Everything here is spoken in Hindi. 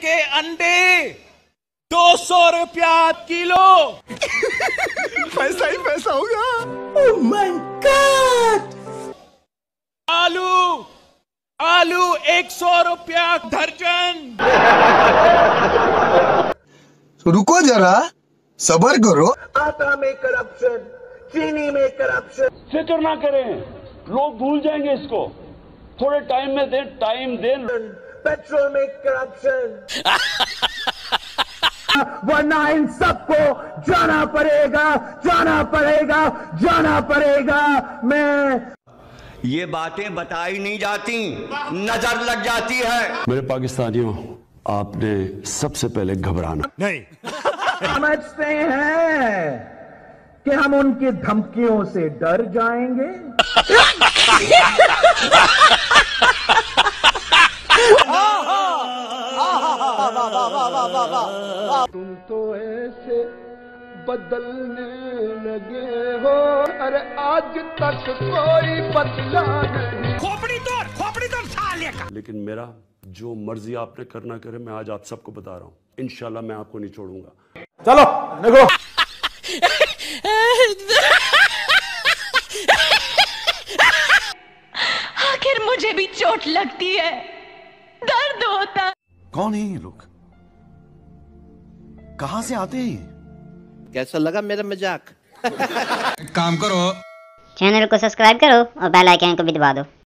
के अंडे 200 रुपया किलो। पैसा ही पैसा होगा। Oh my god. आलू 100 रुपया दर्जन। रुको जरा, सबर करो। आटा में करप्शन, चीनी में करप्शन। फिक्र ना करें, लोग भूल जाएंगे इसको, थोड़े टाइम में दें, टाइम दें। पेट्रोल में करप्शन। वरना इन सबको जाना पड़ेगा, जाना पड़ेगा, जाना पड़ेगा। मैं ये बातें बताई नहीं जाती, नजर लग जाती है। मेरे पाकिस्तानियों, आपने सबसे पहले घबराना नहीं। समझते हैं कि हम उनकी धमकियों से डर जाएंगे। तुम तो ऐसे बदलने लगे हो, अरे आज तक कोई बदला नहीं। खोपड़ी तोड़ साले का। लेकिन मेरा जो मर्जी आपने करना करे, मैं आज आप सबको बता रहा हूँ, इंशाल्लाह मैं आपको नहीं छोड़ूंगा। चलो देखो। आखिर मुझे भी चोट लगती है, दर्द होता। कौन है ये लोग? कहां से आते हैं? कैसा लगा मेरा मजाक? काम करो, चैनल को सब्सक्राइब करो और बेल आइकन को भी दबा दो।